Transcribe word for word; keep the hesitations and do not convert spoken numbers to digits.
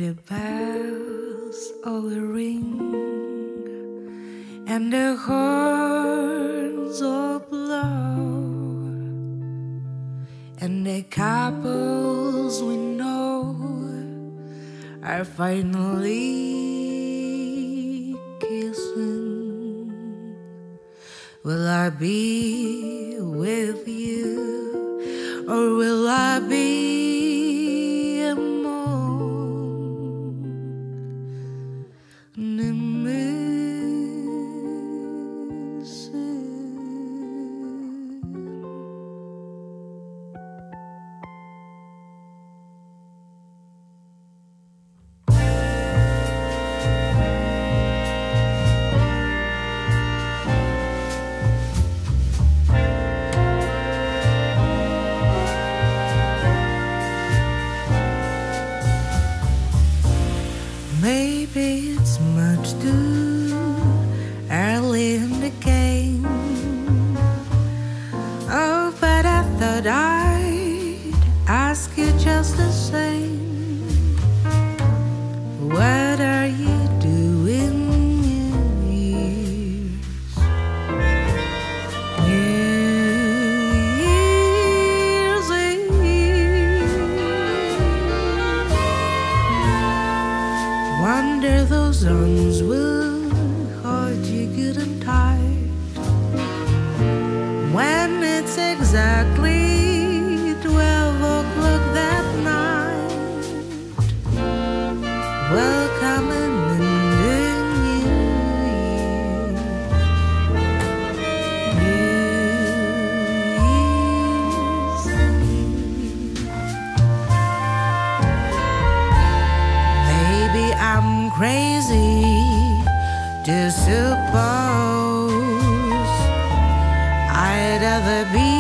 the bells all ring and the horns all blow and the couples we know are finally kissing. Will I be with you or will I be among the maybe it's much too early in the game. Oh, but I thought I'd ask you just the same. What are you doing New Year's? New Year's Eve. Wonder those arms will hold you good and tight when it's exactly twelve o'clock that night. Welcoming in the new year. New Year's Eve. Maybe I'm crazy to suppose I'd rather be